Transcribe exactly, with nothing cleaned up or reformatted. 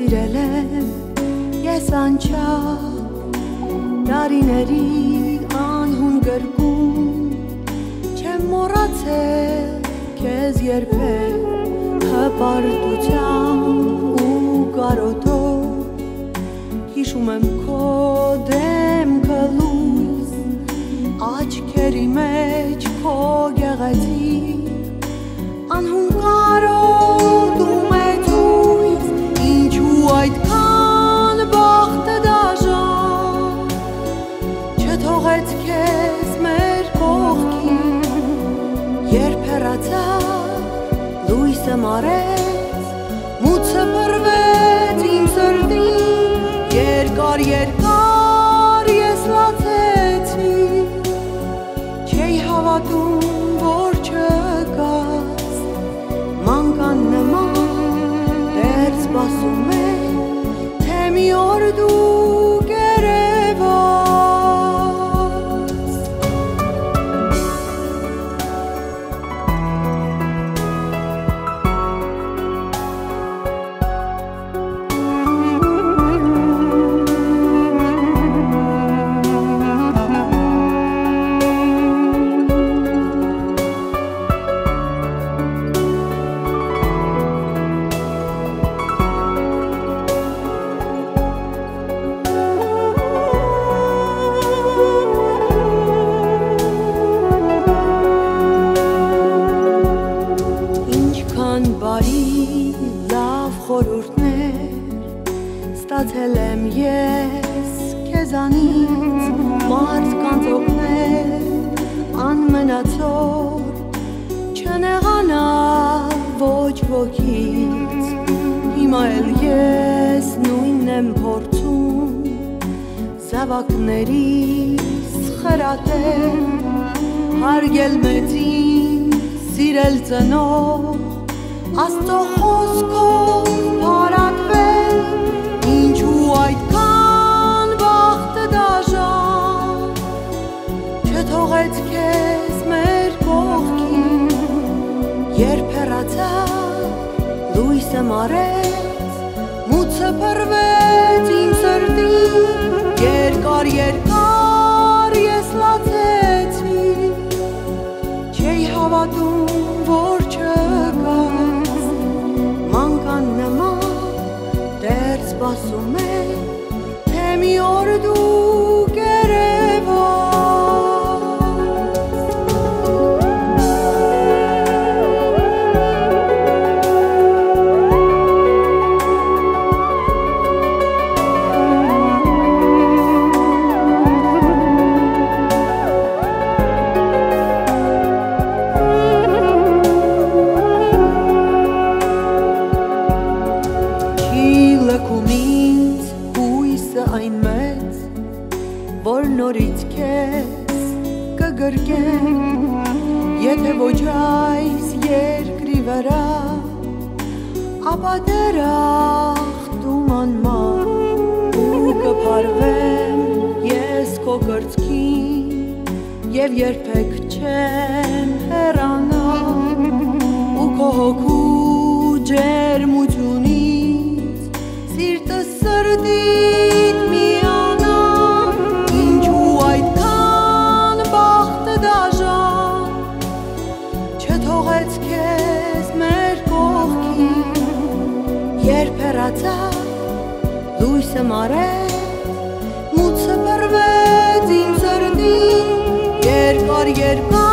սիրել եմ ես անչափ տարիների անհուն գրկում չեմ մոռացել քեզ երբեք հպարտությամբ ու կարոտով հիշում եմ քո դեմքը լույս աչքերի մեջ քո գեղեցիկ անհուն կարոտում է ցույց ինչու այդքան բախտը դաժան չթողեց քեզ մեր կողքին երբ հեռացա լույսը մարեց մութը բռվեց իմ սրտին երկար երկար ես լացեցի չէի հավատում որ չկաս մանկան նման դեռ սպասում է թե մի օր դու կերևաս ստացել եմ ես քեզանից մարդկանց օգնել անմնացորդ չնեղանա ոչ ոքից հիմա էլ ես նույնն եմ փորձում զավակներիս խրատել հարգել մեծին սիրել ծնող Աստծո խոսքով փարատվել ինչու այդքան բախտը դաժան չթողեց քեզ մեր կողքին երբ հեռացա լույսը մարեց մութը բռվեց իմ սրտին երկար երկար ես լացեցի չէի հավատում որ չկաս մանկան նման դեռ սպասում է թե մի օր դու այն մեծ որ նորից քեզ կգրկեմ եթե ոչ այս երկրի վրա ապա դրախտում անմար ու կփարվեմ ես քո կրծքին եւ երբեք չեմ հեռանա ու քո հոգու ջերմությունից սիրտս սրտիդ միանա ինչու այդքան բախտը դաժան չթողեց քեզ մեր կողքին երբ հեռացա լույսը մարեց մութը բռվեց իմ սրտին երկար երկար